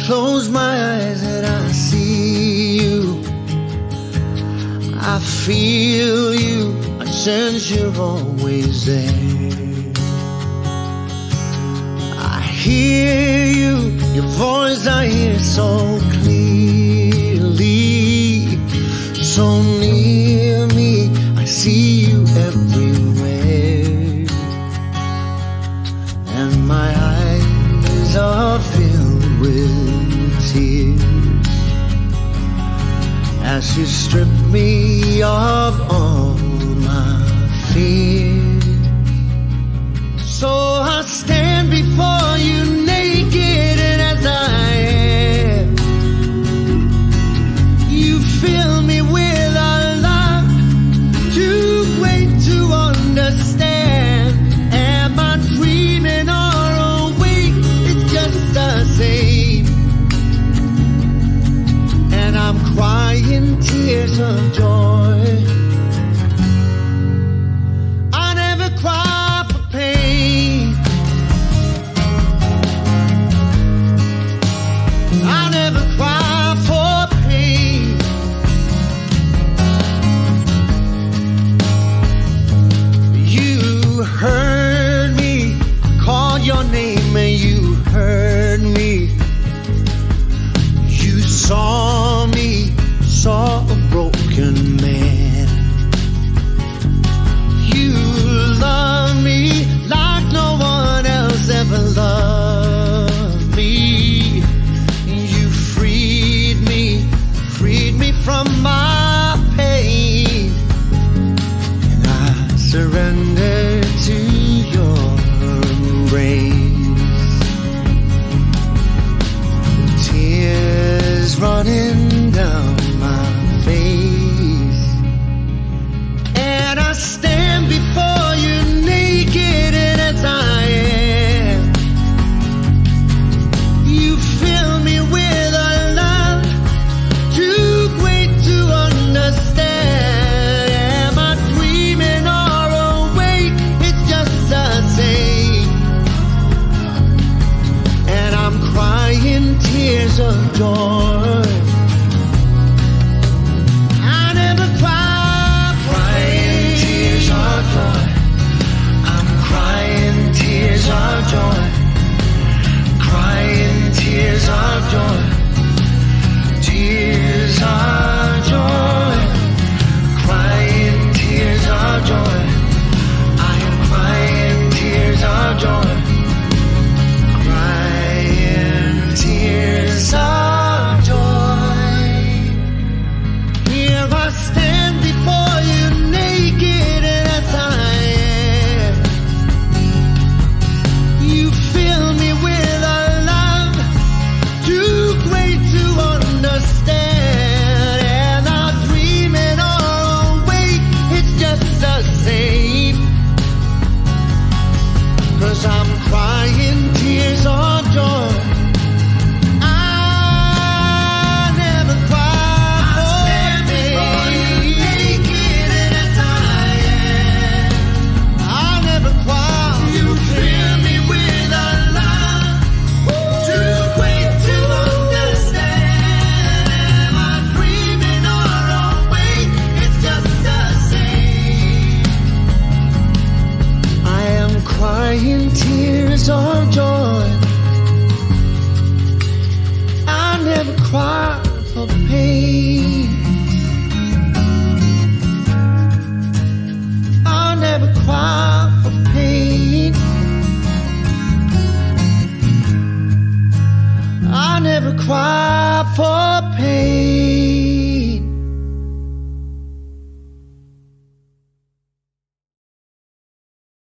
close my eyes and I see you. I feel you, I sense you're always there. I hear you, your voice I hear so clearly. So near me, I see you everywhere. And my eyes are filled with tears as you strip me of all my fears. So I stand before you naked and as I am, you fill me with a love too great to understand. Am I dreaming or awake? It's just the same. And I'm crying tears of joy. I never cry for pain. I never cry for pain. You heard me, called your name and you heard me. You saw me, saw a broken man. You love me like no one else ever loved me. You freed me from my pain. And I surrender to your embrace. Tears running down my face. And I stand before you naked and as I am, you fill me with a love too great to understand. Am I dreaming or awake? It's just the same. And I'm crying tears of joy. I never cry, crying tears of joy. I'm crying tears of joy. Crying tears of joy. Tears of joy. Crying tears of joy. I am crying tears of joy. Crying tears of joy. Here I stand before you naked and as I am, you fill me with a love too great to understand. And I'm dreaming or awake, it's just the same. 'Cause I'm crying tears of joy. I never cry for pain. Naked and as I am, I never cry. You fill me with a love too great to understand. Am I dreaming or awake? It's just the same. I am crying tears of joy. I never cry for pain. I never cry for pain. I never cry for pain.